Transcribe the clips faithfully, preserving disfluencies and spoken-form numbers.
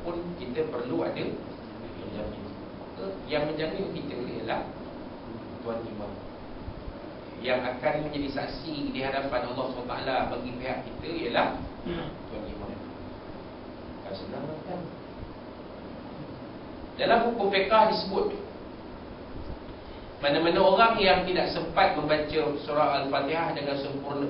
pun kita perlu ada menjamin. Maka yang menjamin kita ialah tuan imam yang akan menjadi saksi di hadapan Allah subhanahu wa taala bagi pihak kita ialah tuan imam. Kan senang kan? Dalam hukum fiqh disebut mana-mana orang yang tidak sempat membaca surah Al-Fatihah dengan sempurna,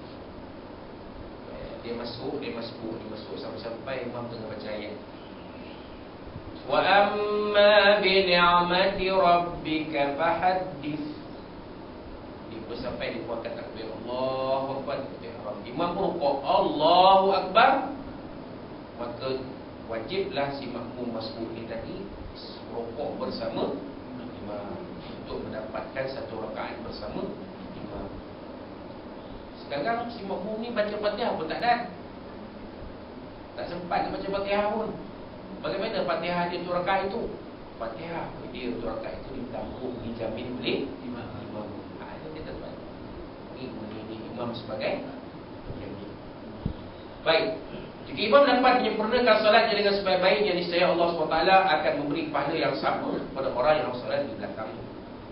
dia masuk, dia masuk, dia masuk sampai-sampai imam tengah baca ayat. Wa amma bi ni'mati rabbika fahaddits. Dia pun sampai dia buat takbir Allahu Akbar. Imam pun rukuk Allahu Akbar. Maka wajiblah si makmum masuk ni tadi rukuk bersama imam untuk mendapatkan satu rakaat bersama imam. Sekarang si makmum ni baca Fatihah pun tak ada. Tak sempat nak baca Fatihah pun. Bagaimana Fatihah dia tu rakaat itu? Fatihah dia tu rakaat itu ditanggung, dijamin oleh imam. Imam. Ha, ini dia tuan. Ini ini imam sebagai penjamin. Baik. Jika imam dapat menyempurnakan solatnya dengan sebaik-baiknya, niscaya Allah subhanahu wa taala akan memberi pahala yang sama kepada orang yang solat di belakangnya.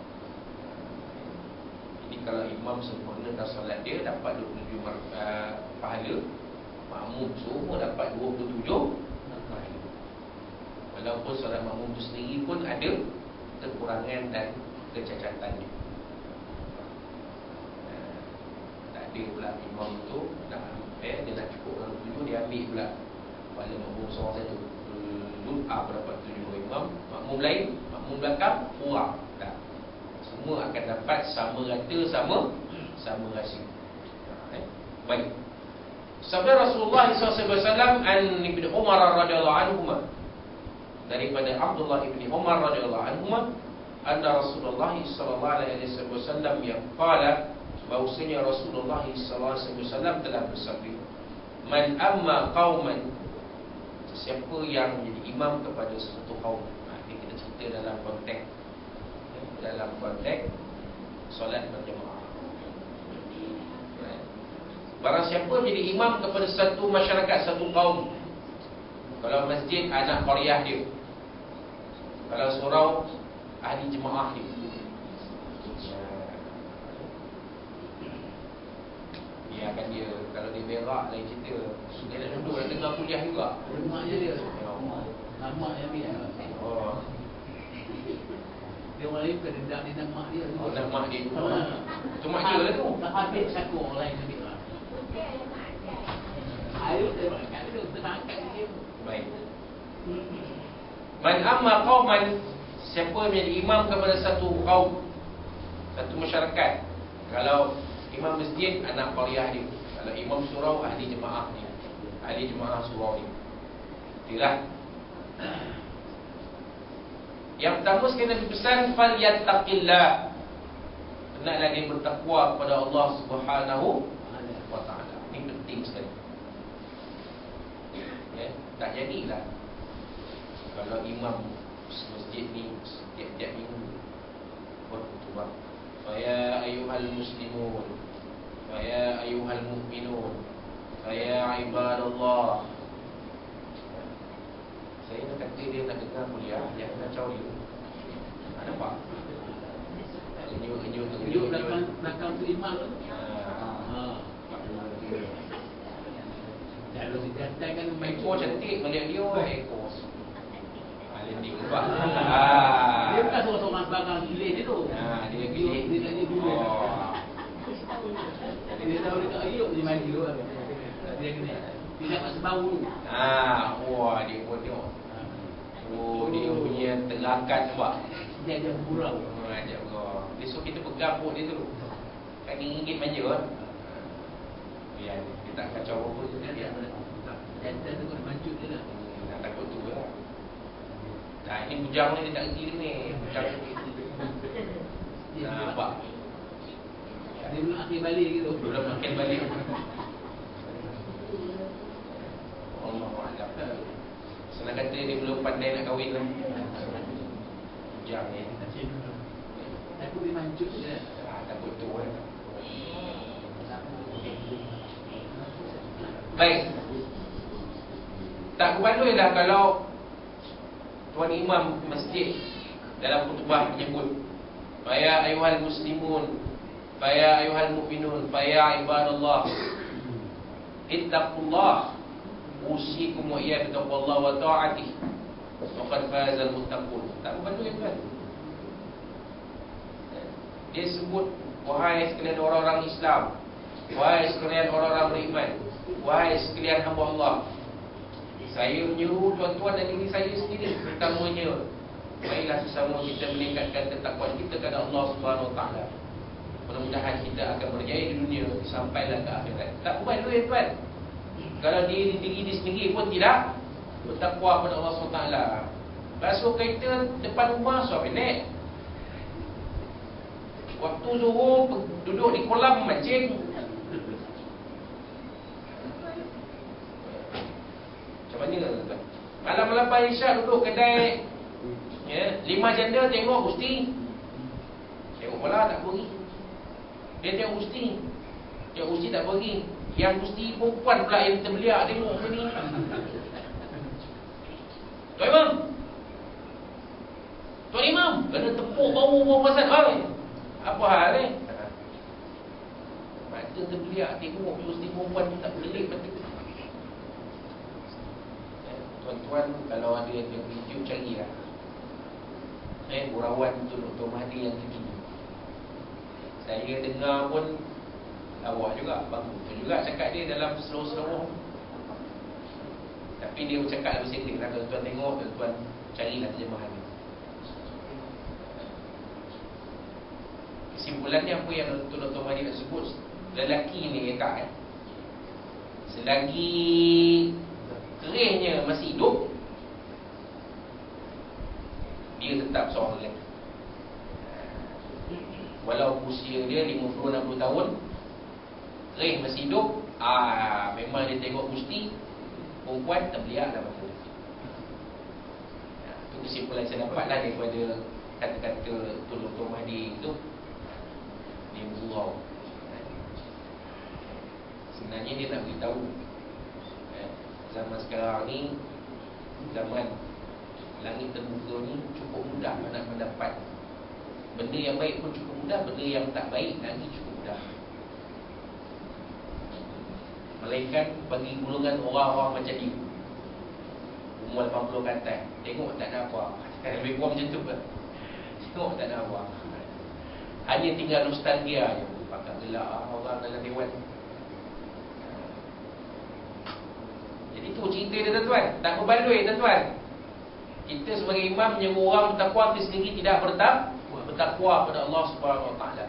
Jadi kalau imam sempurnakan solat dia dapat dua puluh tujuh uh, pahala, makmum semua dapat dua puluh tujuh pahala. Walaupun solat makmum itu sendiri pun ada kekurangan dan kecacatannya. Uh, tak ada pula imam tu nak eh, dia nak cukup orang tujuh, dia ambil pula kepala makmum seorang saja. Duduk ah berdapat tujuh orang imam, makmum lain, makmum belakang kurang. Tak. Semua akan dapat sama rata, sama sama rahsia. Eh? Baik. Sabda Rasulullah sallallahu alaihi wasallam an Ibnu Umar radhiyallahu anhuma, daripada Abdullah ibni Umar radhiyallahu anhuma, anna Rasulullah sallallahu alaihi wasallam yang qala, bahawasanya Rasulullah sallallahu alaihi wasallam telah bersabda, man amma qauman, siapa yang menjadi imam kepada suatu kaum. Ha, ini kita cerita dalam konteks dalam konteks solat berjemaah. Barang siapa menjadi imam kepada satu masyarakat, satu kaum. Kalau masjid anak qaryah dia, kalau surau ahli jemaah dia. Ya kan dia, kalau dia berak lain cerita. Dia nak duduk dan dengar kuliah juga. Mak je dia. Mak yang biar. Oh. Dia orang lain bukan dia nak dia nak mak dia. Oh, nak mak dia. Itu mak dia lah tu. Tak habis satu orang lain ambil lah. Ayo dia angkat dia, dia angkat dia. Baik. Man amma qauman, siapa menjadi imam kepada satu kaum, satu masyarakat. Kalau imam masjid anak qaryah dia, kalau imam surau ahli jemaah dia, ahli jemaah surau dia. Itulah. Yang pertama sekali Nabi pesan, fal yattaqillah, hendaklah dia bertakwa kepada Allah Subhanahu wa taala. Ini penting sekali. Ya, tak jadilah kalau imam masjid ni setiap-tiap minggu berkhutbah, ya ayyuhal muslimun, ya ayyuhal mu'minun, ya ibadallah. Saya nak kata dia nak dengar kuliah, jangan kacau dia. Ha, nampak? Senyum-senyum Tunjuk belakang belakang tu imam tu. Ha. Kalau si jantan kan Ekor cantik melihat dia, ekor. Ha, landing nampak? Ha. Dia bukan seorang-seorang sebarang pilih dia tu. Ha, dia pilih. Dia tanya dulu. Oh. Dia tahu dekat ayuk dia mandi dulu. Dia kena. Dia dapat sebau dulu. Ah, wah dia pun tengok. Oh, dia punya telakan nampak. Dia ada bergurau. Oh, ajak bergurau. Besok kita pegang pun dia tu. Kan ringgit manja kan. Ya, dia tak kacau apa pun dia. Jantan tu kena mancut dia lah. Hmm, nak takut tu lah. Nah, ini bujang ni dia tak kerti ni. Bujang ni. Nah, nampak. Dia belum akhir balik gitu. Belum makin balik. Allah Akbar. Senang kata dia belum pandai nak kahwin lah. Bujang ni. Takut dia mancut je. Ah, takut tu kan. Baik. Tak berbaloi lah kalau Tuan Imam Masjid dalam khutbah menyebut, "Faya ayuhal muslimun, faya ayuhal mu'minun, faya ibadallah, ittaqullah, usikum wa iyyakum bittaqwallah wa ta'atih, wa qad fazal muttaqun." Tak berbantu ya tuan. Dia sebut, wahai sekalian orang-orang Islam, wahai sekalian orang-orang beriman, wahai sekalian hamba Allah, saya menyuruh tuan-tuan dan diri saya sendiri, terutamanya, marilah sesama kita meningkatkan ketakwaan kita kepada Allah Subhanahu Wa Taala. Mudah-mudahan kita akan berjaya di dunia sampailah ke akhirat. Tak buat dulu ya tuan. Kalau diri diri dia sendiri pun tidak bertakwa kepada Allah Subhanahu Wa Taala. Basuh kereta depan rumah suap pendek. Waktu zuhur duduk di kolam mancing. Macam mana tuan? Malam-malam Isyak duduk kedai, ya, lima janda tengok Gusti. Tengok bola tak pergi. Dia tengok Gusti. Tengok Gusti tak pergi. Yang Gusti perempuan pula yang terbeliak tengok apa ni. Tuan Imam, Tuan Imam kena tepuk bau-bau pasal hal. Apa hal ni? Mata terbeliak tengok Gusti perempuan tak bergelik betul. Tuan-tuan, kalau ada yang YouTube carilah. Eh, Gurauan untuk Doktor Mahdi yang terkini. Saya dengar pun lawa juga, bagus juga cakap dia dalam slow-slow. Tapi dia bercakap dalam bahasa Inggeris. Kalau tuan tengok, tuan carilah terjemahan dia. Kesimpulannya apa yang Doktor Mahdi nak sebut, lelaki ni kata, eh, selagi kerihnya masih hidup, dia tetap seorang lelaki. Walau usia dia lima puluh enam puluh tahun, kerih masih hidup, ah, memang dia tengok Gusti perempuan terbeliak dalam mata. Itu kesimpulan saya dapatlah daripada kata-kata Doktor Mahdi itu. Dia bergurau. Sebenarnya dia nak beritahu, zaman sekarang ni, zaman langit terbuka ni, cukup mudah nak mendapat benda yang baik pun cukup mudah, benda yang tak baik lagi cukup mudah. Melainkan bagi golongan orang-orang macam dia, umur lapan puluh ke atas, tengok tak ada apa. Kan lebih kurang macam tu kan? Tengok tak ada apa, hanya tinggal nostalgia je. Pakat gelak orang dalam dewan. Jadi itu cerita dia tuan-tuan. Tak berbaloi tuan-tuan. Kita sebagai imam menyuruh orang bertakwa, kita sendiri tidak bertakwa bertakwa kepada Allah Subhanahu Wa Taala.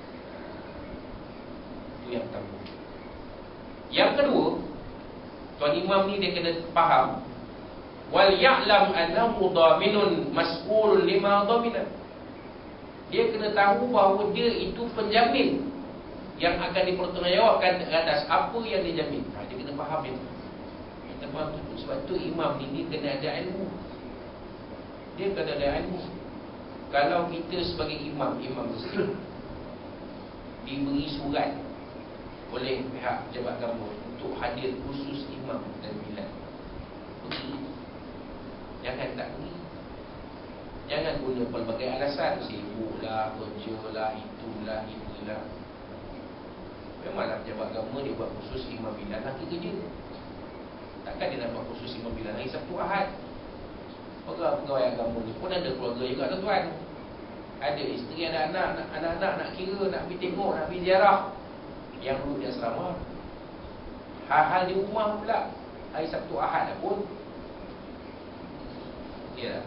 Itu yang pertama. Yang kedua, tuan imam ni dia kena faham, wal ya'lam annahu dhaminun mas'ulun lima dhamina. Dia kena tahu bahawa dia itu penjamin yang akan dipertanggungjawabkan atas apa yang dia jamin. Ha, dia kena faham itu. Sebab tu imam ni dia kena ada ilmu. Dia kena ada ilmu. Kalau kita sebagai imam, imam muslim, diberi surat oleh pihak pejabat agama untuk hadir khusus imam dan milad, pergi. Jangan tak pergi. Jangan guna pelbagai alasan, sibuklah, kerjalah, itulah, itulah. Memanglah pejabat agama dia buat khusus imam milad lagi kerja. Takkan dia nak buat khusus imam milad hari Sabtu Ahad. Pegawai agama ni pun ada keluarga juga tuan-tuan. Ada isteri, ada anak, anak-anak nak kira, nak pergi tengok, nak pergi ziarah. Yang duduk di asrama, hal-hal di rumah pula hari Sabtu Ahad pun. Ya.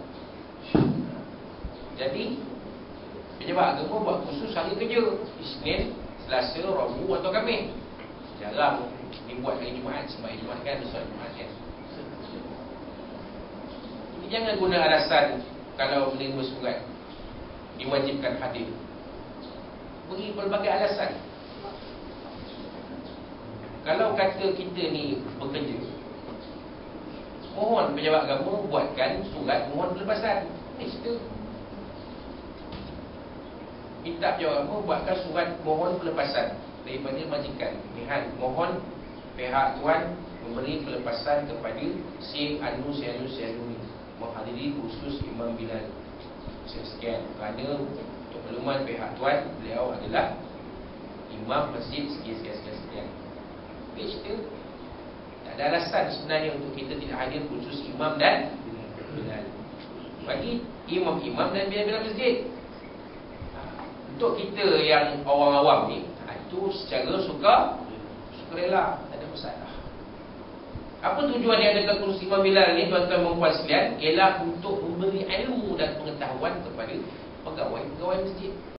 Jadi pejabat agama buat khusus hari kerja, Isnin, Selasa, Rabu atau Khamis. Jarang dibuat hari Jumaat. Sebab hari Jumaat kan besar Jumaat kan. Jadi jangan guna alasan kalau menerima surat diwajibkan hadir. Beri pelbagai alasan. Kalau kata kita ni bekerja, mohon pejabat agama buatkan surat mohon pelepasan. Ini cerita. Minta pejabat agama buatkan surat mohon pelepasan daripada majikan. Lihat, mohon pihak tuan memberi pelepasan kepada si Anu, si Anu, si Anu ni. menghadiri khusus Imam Bilal. Sekian kerana untuk makluman pihak tuan, beliau adalah imam masjid sekian-sekian-sekian. Dia cerita tak ada alasan sebenarnya untuk kita tidak hadir khusus imam dan Bilal. Bagi imam-imam dan Bilal-Bilal masjid. Untuk kita yang orang awam ni, itu secara suka sukarela, tak ada masalah. Apa tujuan dia adakan khusus Imam Bilal ni, tuan-tuan dan puan sekalian? Ialah untuk memberi ilmu dan pengetahuan kepada pegawai-pegawai masjid.